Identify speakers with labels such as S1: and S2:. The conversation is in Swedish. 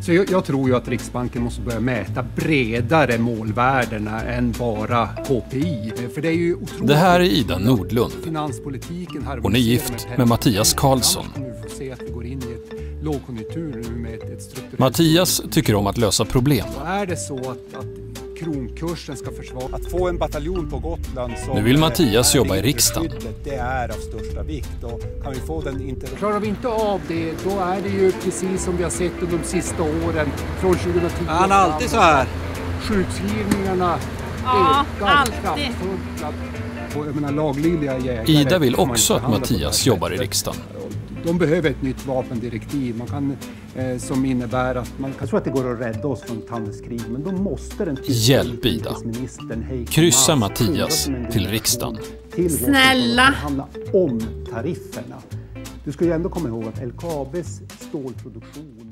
S1: Så jag tror ju att Riksbanken måste börja mäta bredare målvärdena än bara KPI. För det är ju otroligt.
S2: Det här är Ida Nordlund. Hon är gift med Mattias Karlsson. Mattias tycker om att lösa problem.
S1: Är det så att kronkursen ska försvara? Att få en bataljon på Gotland som
S2: nu vill Mattias jobba i riksdagen.
S1: Det är av största vikt. Och kan vi få den klarar vi inte av det, då är det ju precis som vi har sett under de sista åren från 2010.
S3: Han är alltid så här.
S1: Sjukskrivningarna ökar kraftfullt. Och jag menar, laglydiga jägare.
S2: Ida vill också att Mattias jobbar i riksdagen.
S1: De behöver ett nytt vapendirektiv. Man kan, som innebär att jag tror att det går att rädda oss från ett handelskrig, men då måste den
S2: hjälp Ida. Kryssa Mattias till riksdagen.
S4: Snälla.
S1: Det handlar om tarifferna. Du ska ju ändå komma ihåg att LKABs stålproduktion